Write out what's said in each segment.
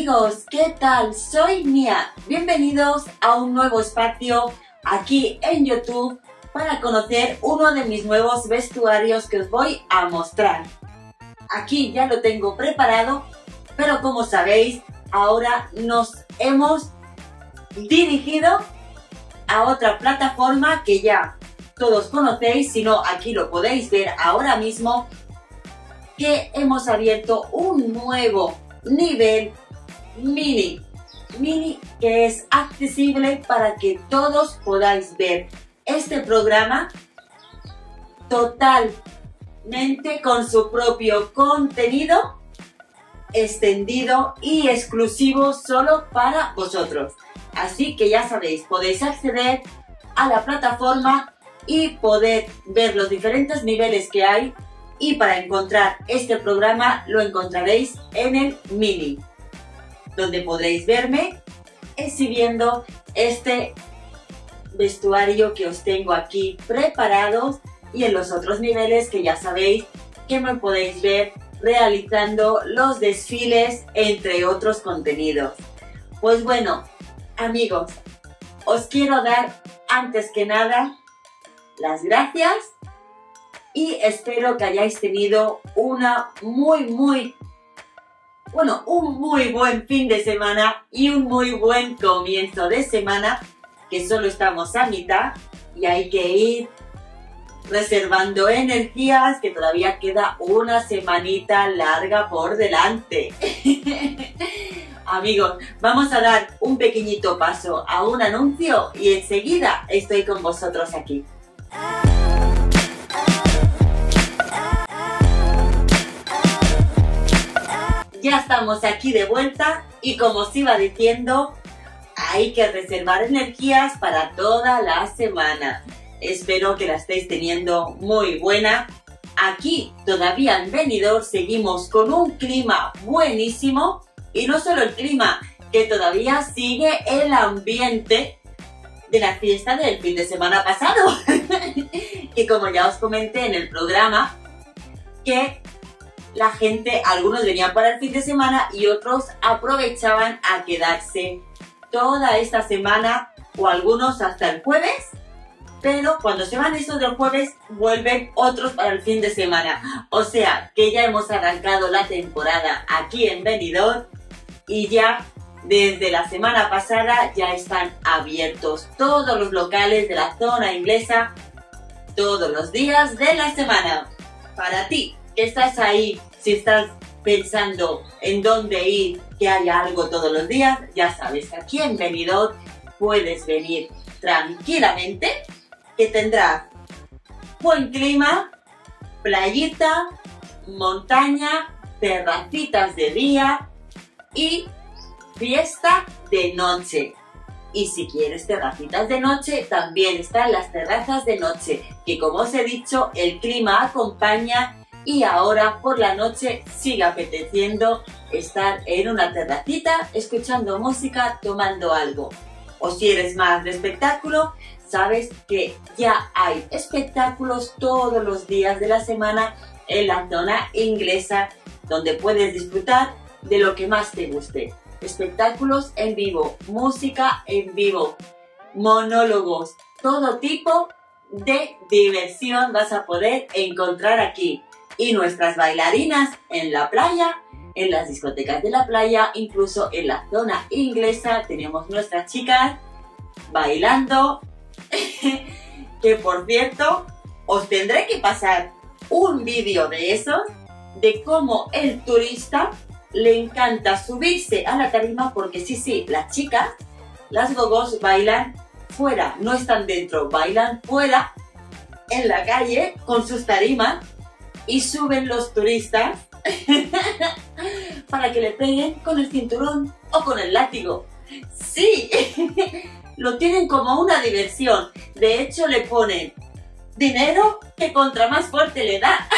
amigos, ¿qué tal? Soy Mía. Bienvenidos a un nuevo espacio aquí en YouTube para conocer uno de mis nuevos vestuarios que os voy a mostrar. Aquí ya lo tengo preparado, pero como sabéis, ahora nos hemos dirigido a otra plataforma que ya todos conocéis, si no, aquí lo podéis ver ahora mismo, que hemos abierto un nuevo nivel mini que es accesible para que todos podáis ver este programa totalmente con su propio contenido extendido y exclusivo solo para vosotros. Así que ya sabéis, podéis acceder a la plataforma y poder ver los diferentes niveles que hay, y para encontrar este programa lo encontraréis en el mini, donde podréis verme exhibiendo este vestuario que os tengo aquí preparados, y en los otros niveles que ya sabéis que me podéis ver realizando los desfiles, entre otros contenidos. Pues bueno, amigos, os quiero dar antes que nada las gracias y espero que hayáis tenido un muy buen fin de semana y un muy buen comienzo de semana, que solo estamos a mitad y hay que ir reservando energías, que todavía queda una semanita larga por delante. Amigos, vamos a dar un pequeñito paso a un anuncio y enseguida estoy con vosotros aquí. Ya estamos aquí de vuelta y como os iba diciendo, hay que reservar energías para toda la semana. Espero que la estéis teniendo muy buena. Aquí todavía en Benidorm seguimos con un clima buenísimo, y no solo el clima, que todavía sigue el ambiente de la fiesta del fin de semana pasado. Que como ya os comenté en el programa, que la gente, algunos venían para el fin de semana y otros aprovechaban a quedarse toda esta semana, o algunos hasta el jueves, pero cuando se van esos del jueves vuelven otros para el fin de semana. O sea que ya hemos arrancado la temporada aquí en Benidorm y ya desde la semana pasada ya están abiertos todos los locales de la zona inglesa todos los días de la semana. Para ti que estás ahí, si estás pensando en dónde ir, que haya algo todos los días, ya sabes que aquí en Benidorm puedes venir tranquilamente, que tendrás buen clima, playita, montaña, terracitas de día y fiesta de noche. Y si quieres terracitas de noche, también están las terrazas de noche, que como os he dicho, el clima acompaña. Y ahora por la noche sigue apeteciendo estar en una terracita, escuchando música, tomando algo. O si eres más de espectáculo, sabes que ya hay espectáculos todos los días de la semana en la zona inglesa, donde puedes disfrutar de lo que más te guste. Espectáculos en vivo, música en vivo, monólogos, todo tipo de diversión vas a poder encontrar aquí. Y nuestras bailarinas en la playa, en las discotecas de la playa, incluso en la zona inglesa tenemos nuestras chicas bailando. Que por cierto, os tendré que pasar un vídeo de esos, de cómo el turista le encanta subirse a la tarima, porque sí, las chicas, las gogos, bailan fuera, no están dentro, bailan fuera, en la calle, con sus tarimas. Y suben los turistas para que le peguen con el cinturón o con el látigo. Sí, lo tienen como una diversión. De hecho, le ponen dinero, que contra más fuerte le da,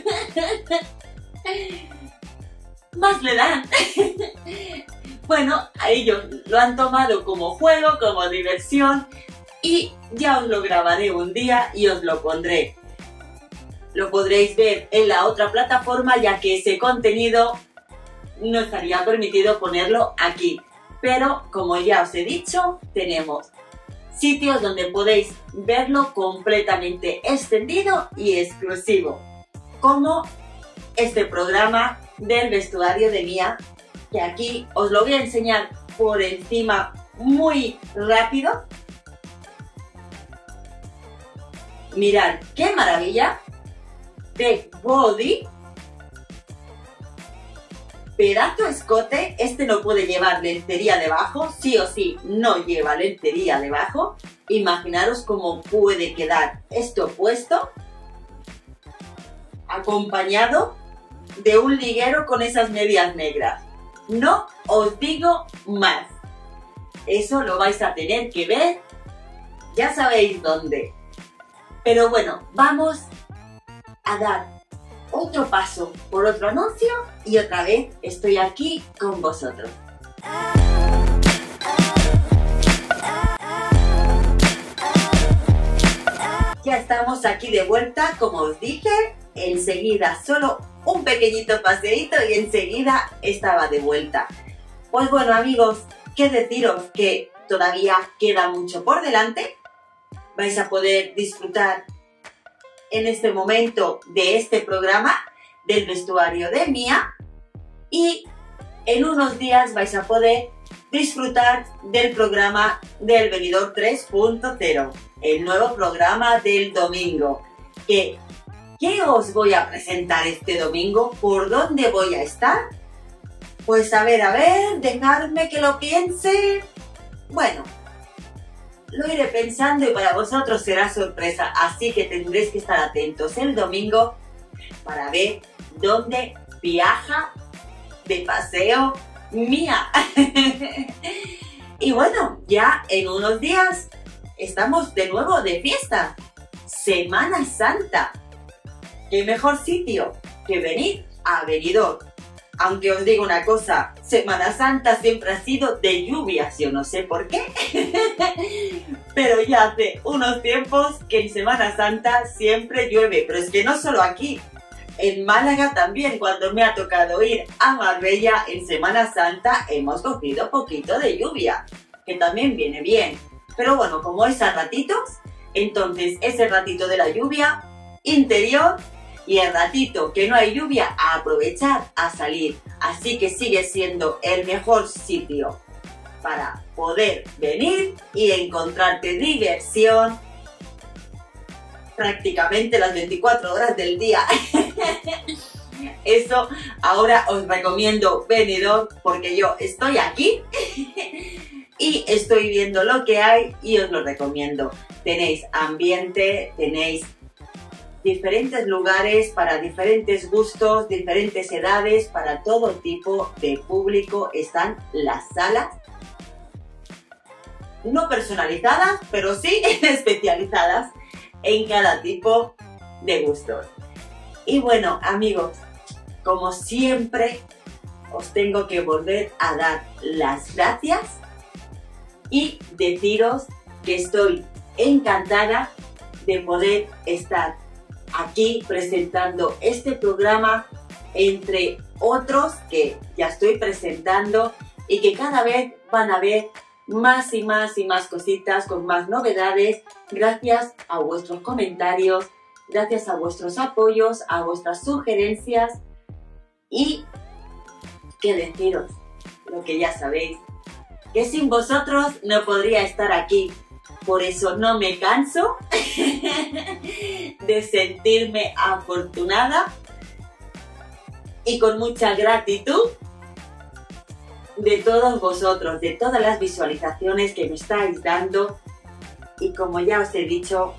más le dan. Bueno, a ellos lo han tomado como juego, como diversión, y ya os lo grabaré un día y os lo pondré. Lo podréis ver en la otra plataforma, ya que ese contenido no estaría permitido ponerlo aquí. Pero como ya os he dicho, tenemos sitios donde podéis verlo completamente extendido y exclusivo, como este programa del vestuario de Mía, que aquí os lo voy a enseñar por encima muy rápido. Mirad qué maravilla de body, pedazo escote. Este no puede llevar lencería debajo, sí o sí no lleva lencería debajo. Imaginaros cómo puede quedar esto puesto, acompañado de un liguero con esas medias negras. No os digo más, eso lo vais a tener que ver, ya sabéis dónde. Pero bueno, vamos a dar otro paso por otro anuncio y otra vez estoy aquí con vosotros. Ya estamos aquí de vuelta, como os dije, enseguida solo un pequeñito paseíto y enseguida estaba de vuelta. Pues bueno amigos, qué deciros que todavía queda mucho por delante. Vais a poder disfrutar en este momento de este programa del vestuario de Mía y en unos días vais a poder disfrutar del programa del Venidor 3.0, el nuevo programa del domingo. ¿Qué os voy a presentar este domingo? ¿Por dónde voy a estar? Pues a ver, dejadme que lo piense. Bueno, lo iré pensando y para vosotros será sorpresa, así que tendréis que estar atentos el domingo para ver dónde viaja de paseo Mía. Y bueno, ya en unos días estamos de nuevo de fiesta. Semana Santa. ¿Qué mejor sitio que venir a Benidorm? Aunque os digo una cosa, Semana Santa siempre ha sido de lluvias, yo no sé por qué. Pero ya hace unos tiempos que en Semana Santa siempre llueve. Pero es que no solo aquí, en Málaga también, cuando me ha tocado ir a Marbella en Semana Santa, hemos cogido poquito de lluvia, que también viene bien. Pero bueno, como es a ratitos, entonces ese ratito de la lluvia interior y el ratito que no hay lluvia, a aprovechar a salir. Así que sigue siendo el mejor sitio para poder venir y encontrarte diversión prácticamente las 24 horas del día. Eso, ahora os recomiendo Benidorm porque yo estoy aquí y estoy viendo lo que hay y os lo recomiendo. Tenéis ambiente, tenéis diferentes lugares para diferentes gustos, diferentes edades, para todo tipo de público. Están las salas, no personalizadas, pero sí especializadas en cada tipo de gustos. Y bueno, amigos, como siempre, os tengo que volver a dar las gracias y deciros que estoy encantada de poder estar aquí presentando este programa entre otros que ya estoy presentando y que cada vez van a ver más y más y más cositas con más novedades gracias a vuestros comentarios, gracias a vuestros apoyos, a vuestras sugerencias y qué deciros, lo que ya sabéis, que sin vosotros no podría estar aquí. Por eso no me canso de sentirme afortunada y con mucha gratitud de todos vosotros, de todas las visualizaciones que me estáis dando y como ya os he dicho,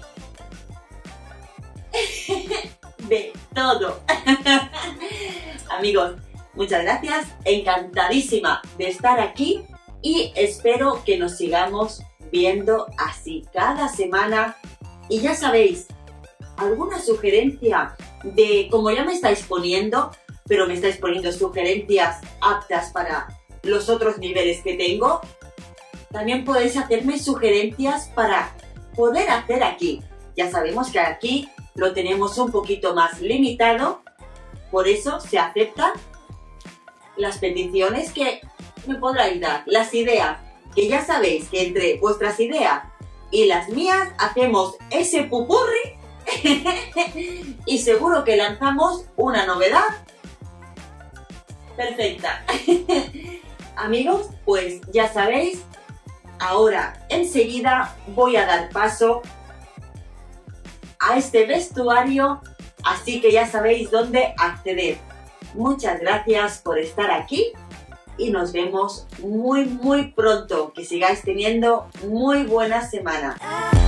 de todo. Amigos, muchas gracias, encantadísima de estar aquí y espero que nos sigamos viendo así cada semana. Y ya sabéis, alguna sugerencia de, como ya me estáis poniendo, pero me estáis poniendo sugerencias aptas para los otros niveles que tengo, también podéis hacerme sugerencias para poder hacer aquí. Ya sabemos que aquí lo tenemos un poquito más limitado, por eso se aceptan las peticiones que me podráis dar, las ideas, que ya sabéis que entre vuestras ideas y las mías hacemos ese pupurri y seguro que lanzamos una novedad perfecta. Amigos, pues ya sabéis, ahora enseguida voy a dar paso a este vestuario, así que ya sabéis dónde acceder. Muchas gracias por estar aquí y nos vemos muy pronto. Que sigáis teniendo muy buena semana.